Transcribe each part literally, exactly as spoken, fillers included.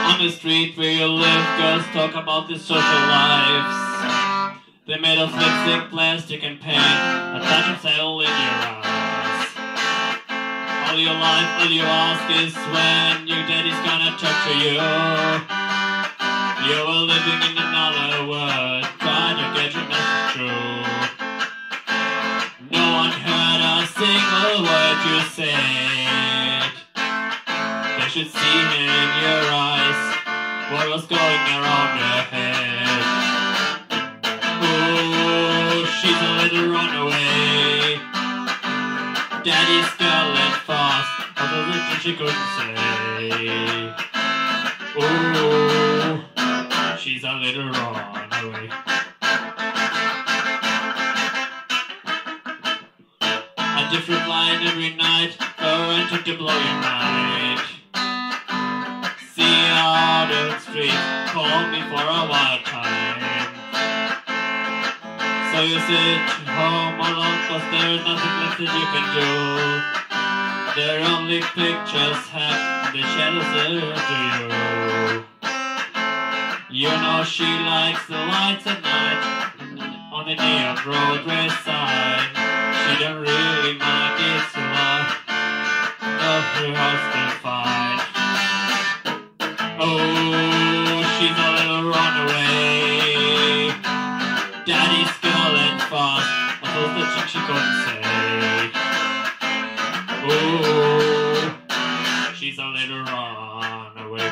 On the street where you live, girls talk about their social lives. They're made of lipstick, plastic and paint, a touch of saddle in your eyes. All your life, all you ask is when your daddy's gonna torture you. You were living in another world, trying to get your message through. No one heard a single word you said. They should see in your eyes what was going around your head. Ooh, she's a little runaway. Daddy's girl and fast, although the thing she couldn't say. Ooh, she's a little runaway. A different line every night, her and to blow your mind. See you out on the street, call me for a wild time. So you sit home alone, cause there's nothing left that you can do. Their only pictures have the shadows to you. You know she likes the lights at night on the neon Broadway sign. She don't really mind, it's love, love her husband fine. Oh, she's a little runaway. Daddy's girl and fast, I thought the chick she couldn't say. Oh, she's a little runaway.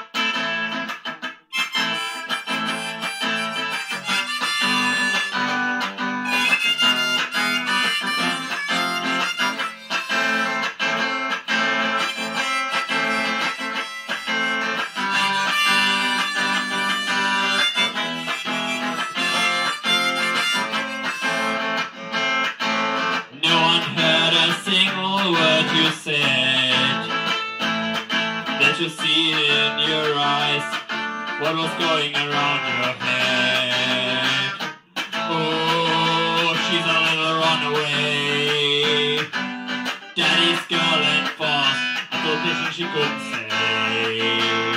Word you said, that you see in your eyes what was going around your head. Oh, she's a little runaway. Daddy's girl and fast, I thought this she couldn't say.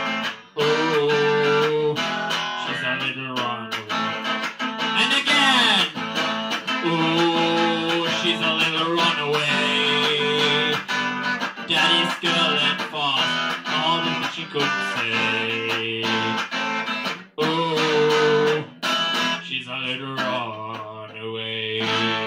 Oh, she's a little runaway. And again. Oh, she's a little runaway. Daddy's girl and fast, all the things she couldn't say. Oh, she's a little runaway.